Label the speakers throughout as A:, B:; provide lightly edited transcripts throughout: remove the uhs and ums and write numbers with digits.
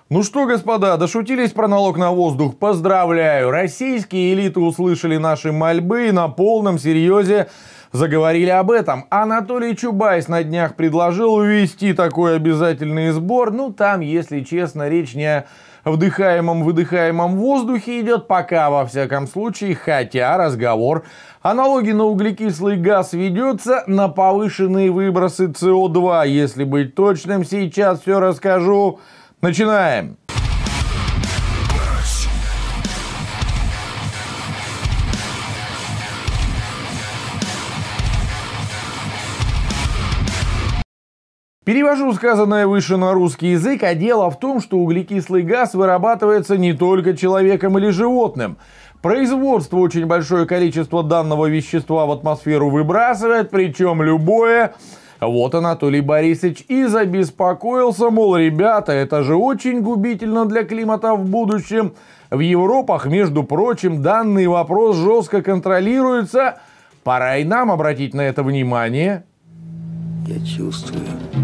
A: Ну что, господа, дошутились про налог на воздух? Поздравляю! Российские элиты услышали наши мольбы и на полном серьезе заговорили об этом. Анатолий Чубайс на днях предложил ввести такой обязательный сбор. Ну, там, если честно, речь не о вдыхаемом-выдыхаемом воздухе идет пока, во всяком случае, хотя разговор о налоге на углекислый газ ведется, на повышенные выбросы СО2. Если быть точным, сейчас все расскажу. Начинаем! Перевожу сказанное выше на русский язык, а дело в том, что углекислый газ вырабатывается не только человеком или животным. Производство очень большое количество данного вещества в атмосферу выбрасывает, причем любое. Вот Анатолий Борисович и забеспокоился, мол, ребята, это же очень губительно для климата в будущем. В Европах, между прочим, данный вопрос жестко контролируется. Пора и нам обратить на это внимание.
B: Я чувствую.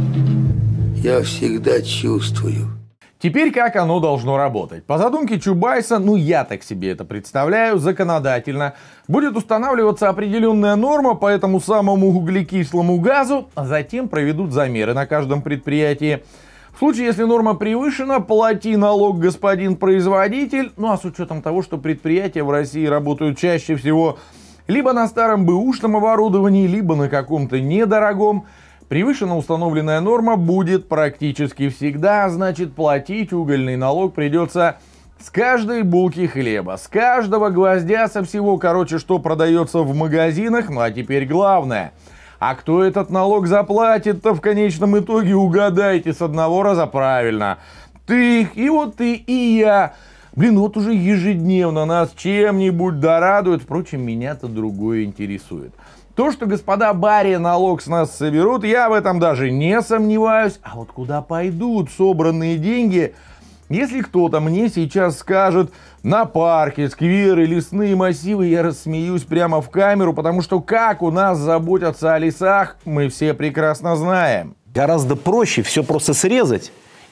B: Я всегда чувствую.
A: Теперь как оно должно работать? По задумке Чубайса, ну я так себе это представляю, законодательно будет устанавливаться определенная норма по этому самому углекислому газу, а затем проведут замеры на каждом предприятии. В случае, если норма превышена, плати налог, господин производитель. Ну а с учетом того, что предприятия в России работают чаще всего либо на старом бэушном оборудовании, либо на каком-то недорогом, превышена установленная норма будет практически всегда, значит, платить угольный налог придется с каждой булки хлеба, с каждого гвоздя, со всего, короче, что продается в магазинах. Ну а теперь главное. А кто этот налог заплатит-то в конечном итоге, угадайте с одного раза правильно. Ты, и вот ты, и я. Блин, вот уже ежедневно нас чем-нибудь дорадует. Впрочем, меня-то другое интересует. То, что господа баре налог с нас соберут, я в этом даже не сомневаюсь. А вот куда пойдут собранные деньги, если кто-то мне сейчас скажет на парки, скверы, лесные массивы, я рассмеюсь прямо в камеру, потому что как у нас заботятся о лесах, мы все прекрасно знаем.
C: Гораздо проще все просто срезать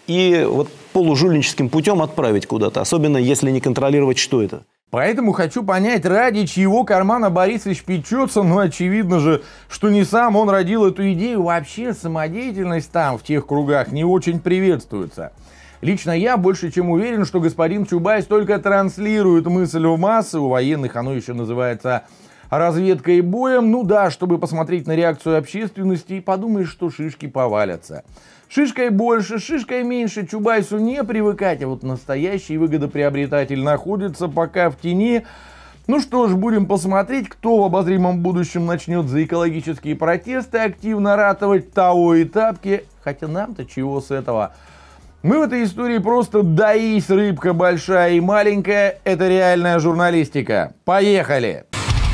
C: и вот полужульническим путем отправить куда-то, особенно если не контролировать, что это.
A: Поэтому хочу понять, ради чего кармана Борисович печется. Ну, очевидно же, что не сам он родил эту идею. Вообще, самодеятельность там, в тех кругах, не очень приветствуется. Лично я больше чем уверен, что господин Чубайс только транслирует мысль в массы. У военных оно еще называется разведкой боем. Ну да, чтобы посмотреть на реакцию общественности и подумаешь, что шишки повалятся. Шишкой больше, шишкой меньше, Чубайсу не привыкать, а вот настоящий выгодоприобретатель находится пока в тени. Ну что ж, будем посмотреть, кто в обозримом будущем начнет за экологические протесты активно ратовать, того и тапки. Хотя нам-то чего с этого? Мы в этой истории просто доись, рыбка большая и маленькая. Это реальная журналистика. Поехали!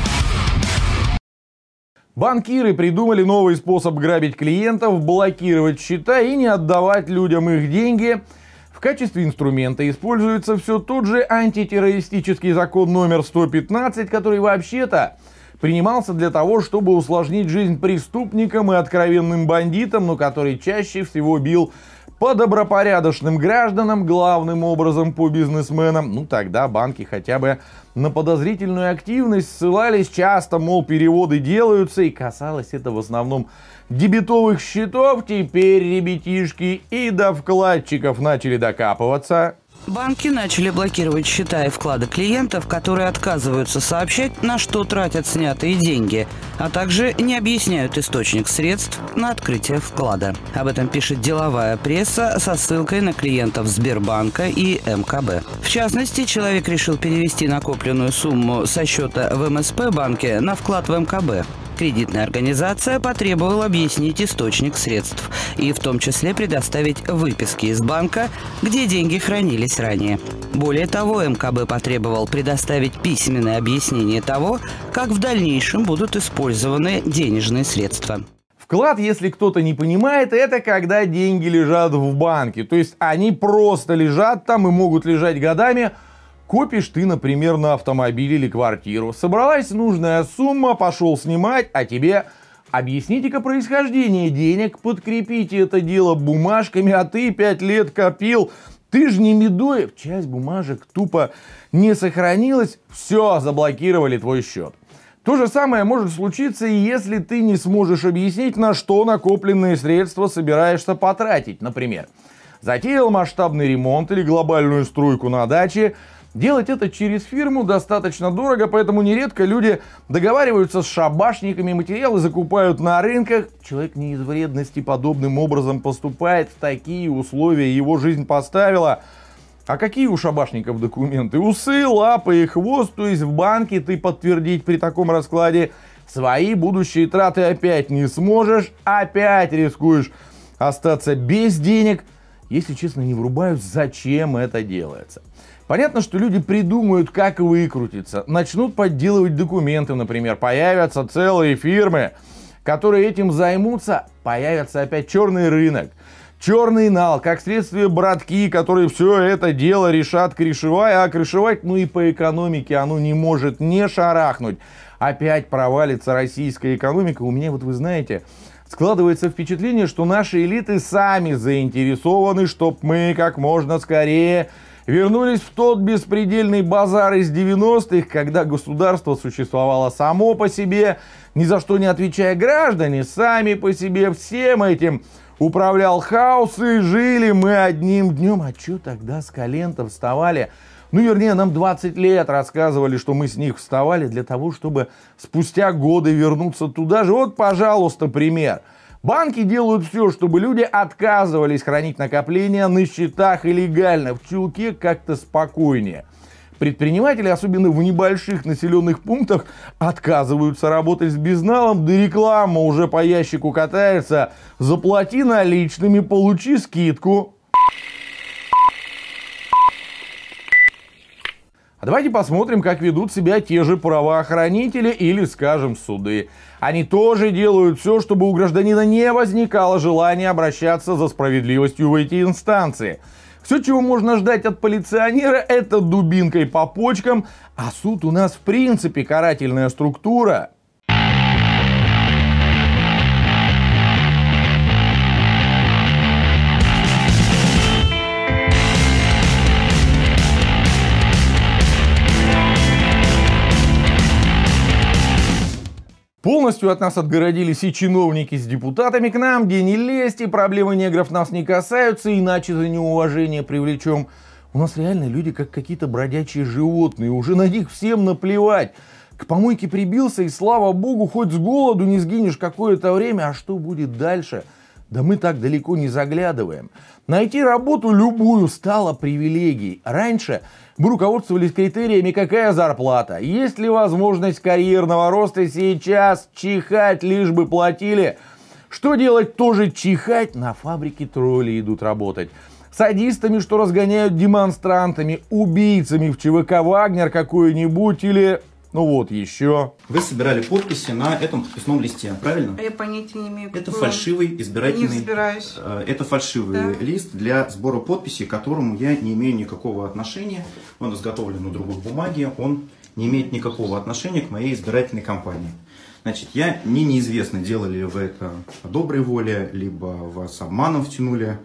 A: Банкиры придумали новый способ грабить клиентов, блокировать счета и не отдавать людям их деньги. В качестве инструмента используется все тот же антитеррористический закон номер 115, который вообще-то принимался для того, чтобы усложнить жизнь преступникам и откровенным бандитам, но который чаще всего бил по добропорядочным гражданам, главным образом по бизнесменам. Ну тогда банки хотя бы на подозрительную активность ссылались часто, мол, переводы делаются, и касалось это в основном дебетовых счетов. Теперь ребятишки и до вкладчиков начали докапываться.
D: Банки начали блокировать счета и вклады клиентов, которые отказываются сообщать, на что тратят снятые деньги, а также не объясняют источник средств на открытие вклада. Об этом пишет деловая пресса со ссылкой на клиентов Сбербанка и МКБ. В частности, человек решил перевести накопленную сумму со счета в МСП-банке на вклад в МКБ. Кредитная организация потребовала объяснить источник средств и в том числе предоставить выписки из банка, где деньги хранились ранее. Более того, МКБ потребовал предоставить письменное объяснение того, как в дальнейшем будут использованы денежные средства.
A: Вклад, если кто-то не понимает, это когда деньги лежат в банке. То есть они просто лежат там и могут лежать годами. Копишь ты, например, на автомобиль или квартиру. Собралась нужная сумма, пошел снимать, а тебе объясните-ка происхождение денег, подкрепите это дело бумажками, а ты 5 лет копил, Ты же не Медоев, часть бумажек тупо не сохранилась, все, заблокировали твой счет. То же самое может случиться, и если ты не сможешь объяснить, на что накопленные средства собираешься потратить. Например, затеял масштабный ремонт или глобальную стройку на даче. Делать это через фирму достаточно дорого, поэтому нередко люди договариваются с шабашниками, материалы закупают на рынках. Человек не из вредности подобным образом поступает, в такие условия его жизнь поставила. А какие у шабашников документы? Усы, лапы и хвост, то есть в банке ты подтвердить при таком раскладе свои будущие траты опять не сможешь, опять рискуешь остаться без денег. Если честно, не врубаюсь, зачем это делается. Понятно, что люди придумают, как выкрутиться, начнут подделывать документы, например, появятся целые фирмы, которые этим займутся, появится опять черный рынок, черный нал, как следствие братки, которые все это дело решат крышевая, а крышевать, ну и по экономике оно не может не шарахнуть. Опять провалится российская экономика. У меня, вот вы знаете, складывается впечатление, что наши элиты сами заинтересованы, чтобы мы как можно скорее вернулись в тот беспредельный базар из 90-х, когда государство существовало само по себе, ни за что не отвечая, граждане сами по себе, всем этим управлял хаос, и жили мы одним днем. А что тогда с колен-то вставали? Ну, вернее, нам 20 лет рассказывали, что мы с них вставали для того, чтобы спустя годы вернуться туда же. Вот, пожалуйста, пример. Банки делают все, чтобы люди отказывались хранить накопления на счетах илlegально. В чулке как-то спокойнее. Предприниматели, особенно в небольших населенных пунктах, отказываются работать с безналом, да реклама уже по ящику катается. Заплати наличными, получи скидку. А давайте посмотрим, как ведут себя те же правоохранители или, скажем, суды. Они тоже делают все, чтобы у гражданина не возникало желания обращаться за справедливостью в эти инстанции. Все, чего можно ждать от полиционера, это дубинкой по почкам, а суд у нас в принципе карательная структура. Полностью от нас отгородились и чиновники с депутатами к нам, где не лезть, и проблемы негров нас не касаются, иначе за неуважение привлечем. У нас реально люди как какие-то бродячие животные, уже на них всем наплевать. К помойке прибился, и слава богу, хоть с голоду не сгинешь какое-то время, а что будет дальше? Да мы так далеко не заглядываем. Найти работу любую стало привилегией. Раньше мы руководствовались критериями, какая зарплата, есть ли возможность карьерного роста. Сейчас чихать, лишь бы платили. Что делать? Тоже чихать. На фабрике тролли идут работать. Садистами, что разгоняют демонстрантами, убийцами в ЧВК «Вагнер» какой-нибудь или... Ну вот еще.
E: Вы собирали подписи на этом подписном листе, правильно?
F: Я понятия не имею.
E: Это фальшивый избирательный...
F: Не собираюсь.
E: Это фальшивый лист для сбора подписей, к которому я не имею никакого отношения. Он изготовлен на другой бумаге, он не имеет никакого отношения к моей избирательной кампании. Значит, неизвестно, делали вы это по доброй воле, либо вас обманом втянули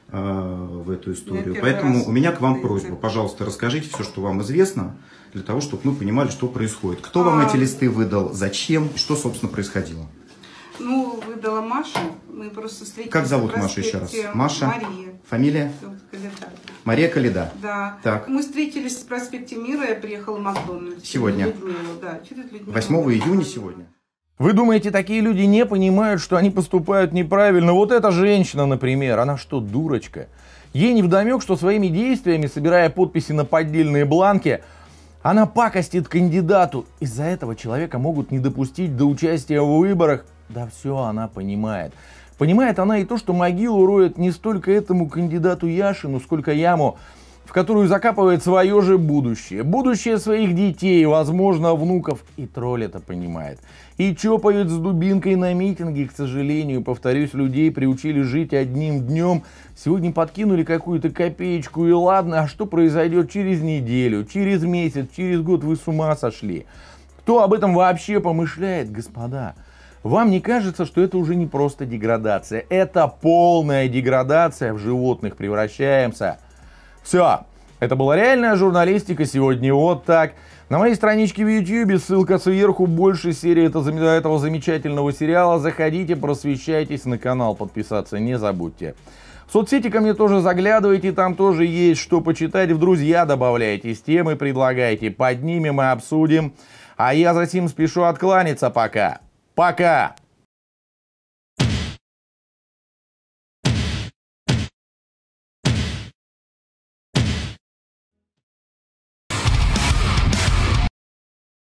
E: в эту историю. Поэтому у меня к вам просьба, пожалуйста, расскажите все, что вам известно, для того, чтобы мы понимали, что происходит. Кто вам эти листы выдал, зачем и что, собственно, происходило?
F: Ну, выдала Маша. Мы просто встретились.
E: Как зовут Машу еще раз? Маша?
F: Мария.
E: Фамилия?
F: Каледа.
E: Мария Каледа.
F: Да.
E: Так.
F: Мы встретились в проспекте Мира, я приехала в Макдональдс.
E: Сегодня?
F: Да, через Людмилу.
E: 8 июня сегодня.
A: Вы думаете, такие люди не понимают, что они поступают неправильно? Вот эта женщина, например, она что, дурочка? Ей невдомек, что своими действиями, собирая подписи на поддельные бланки, она пакостит кандидату. Из-за этого человека могут не допустить до участия в выборах. Да все она понимает. Понимает она и то, что могилу роет не столько этому кандидату Яшину, сколько яму, в которую закапывает свое же будущее. Будущее своих детей, возможно, внуков. И тролль это понимает. И чопает с дубинкой на митинге, к сожалению, повторюсь, людей приучили жить одним днем. Сегодня подкинули какую-то копеечку, и ладно, а что произойдет через неделю, через месяц, через год? Вы с ума сошли. Кто об этом вообще помышляет, господа? Вам не кажется, что это уже не просто деградация? Это полная деградация, в животных превращаемся. Все. Это была реальная журналистика. Сегодня вот так. На моей страничке в YouTube, ссылка сверху, больше серии этого замечательного сериала. Заходите, просвещайтесь, на канал подписаться не забудьте. В соцсети ко мне тоже заглядывайте, там тоже есть что почитать. В друзья добавляйтесь, темы предлагайте, поднимем и обсудим. А я за сим спешу откланяться пока. Пока!